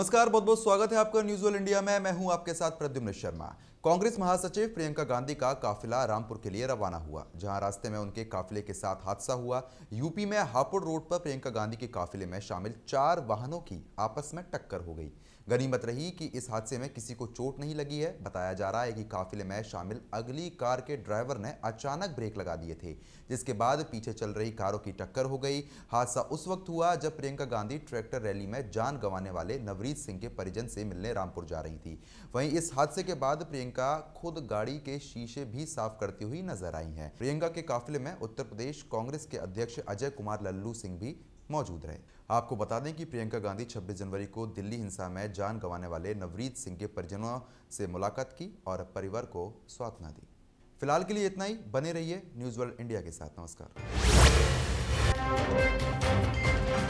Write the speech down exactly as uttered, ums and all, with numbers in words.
नमस्कार, बहुत बहुत स्वागत है आपका न्यूज़ वर्ल्ड इंडिया में। मैं हूं आपके साथ प्रद्युम्न शर्मा। कांग्रेस महासचिव प्रियंका गांधी का काफिला रामपुर के लिए रवाना हुआ, जहां रास्ते में उनके काफिले के साथ हादसा हुआ। यूपी में हापुड़ रोड पर प्रियंका गांधी के काफिले में शामिल चार वाहनों की आपस में टक्कर हो गई। गनीमत रही कि इस हादसे में किसी को चोट नहीं लगी है। बताया जा रहा है कि काफिले में शामिल अगली कार के ड्राइवर ने अचानक ब्रेक लगा दिए थे, जिसके बाद पीछे चल रही कारों की टक्कर हो गई। हादसा उस वक्त हुआ जब प्रियंका गांधी ट्रैक्टर रैली में जान गंवाने वाले नवरीत सिंह के परिजन से मिलने रामपुर जा रही थी। वहीं इस हादसे के बाद प्रियंका खुद गाड़ी के शीशे भी साफ करती हुई नजर आई हैं। प्रियंका के काफिले में उत्तर प्रदेश कांग्रेस के अध्यक्ष अजय कुमार लल्लू सिंह भी मौजूद रहे। आपको बता दें कि प्रियंका गांधी छब्बीस जनवरी को दिल्ली हिंसा में जान गंवाने वाले नवरीत सिंह के परिजनों से मुलाकात की और परिवार को सांत्वना दी। फिलहाल के लिए इतना ही। बने रहिए न्यूज़ वर्ल्ड इंडिया के साथ। नमस्कार।